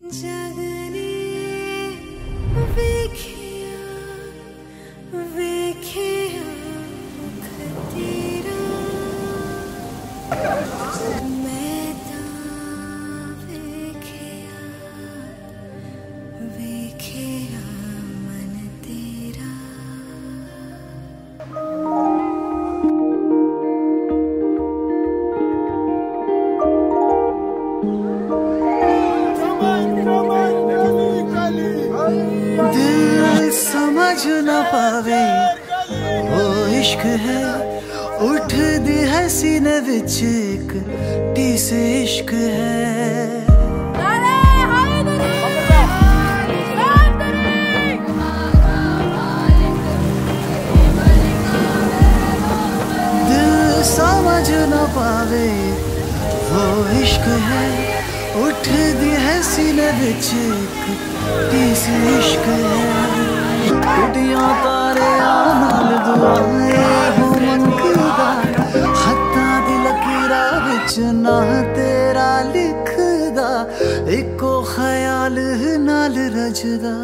जगने वेखिया वेखिया मुख तेरा मैं तां वेखिया वेखिया मन तेरा। दिल समझ न पावे वो इश्क है, उठ दी है सीने विच एक टीस इश्क है। दिल समझ न पावे वो इश्क है, उठ दी है सीने विच एक टीस इश्क है। टुटियां तारे नाल दुआएं हो मंगदा, हत्थां दी लकीरां विच ना तेरा लिखदा, इको ख्याल नाल रजदा।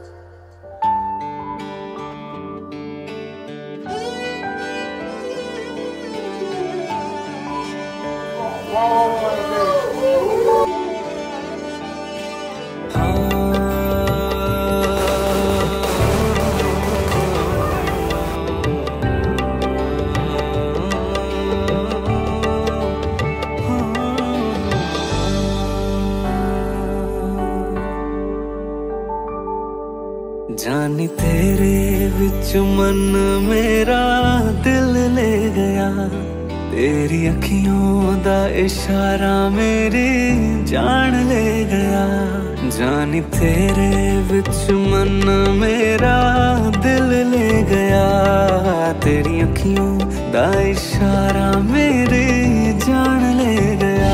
जानी तेरे विच मन मेरा दिल ले गया, तेरी अखियों दा इशारा मेरी जान ले गया। जानी तेरे विच मन मेरा दिल ले गया, तेरी अखियों दा इशारा मेरी जान ले गया।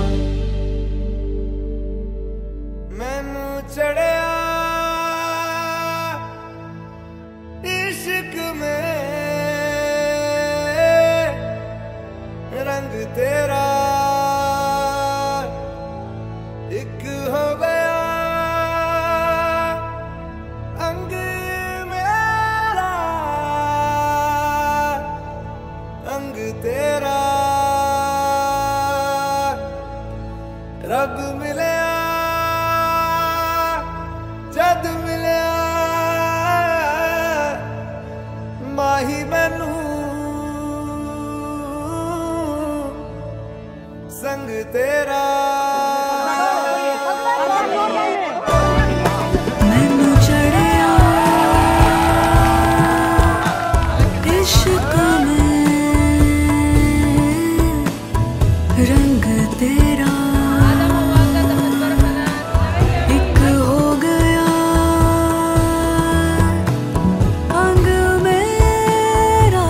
मैनू चढ़िया इश्क में रंग तेरा एक हो गया, अंग मेरा अंग तेरा। रब मिलया जद मिलया माही मैनू संग तेरा। मैनू चढ़िया इश्क में रंग तेरा एक हो गया, अंग मेरा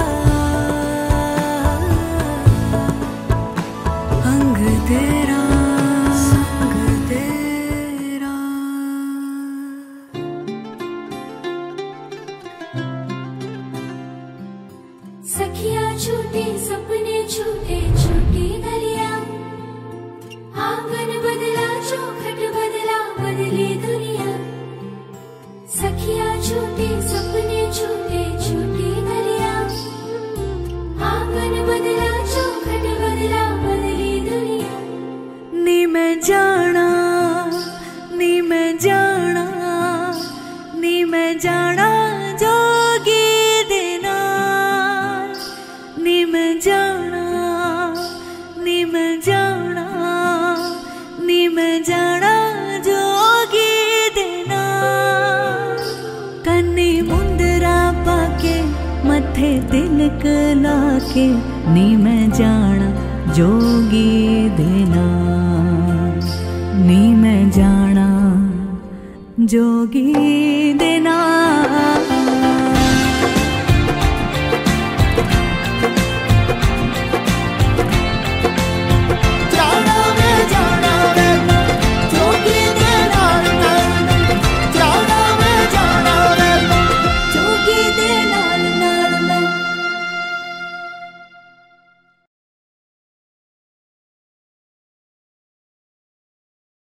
अंग तेरा संग तेरा। सखिया छूटे सपने छूटे छूटी गलियां, आंगन बदला चौखट बदला बदली दुनिया। सखिया छूटे सपने छूटे छूटी गलियां, आंगन बदला चौखट बदला बदली दुनिया। नी मैं जाना नी मैं जाना नी मैं जाना जोगी दे नाल, नी मैं जाना नी मैं जाना नी मैं जाना जोगी दे नाल। कन्नी मुंदरा पाके मथे तिलक लाके, नी मैं जाना जोगी दे नाल, नी मैं जाना जोगी दे नाल।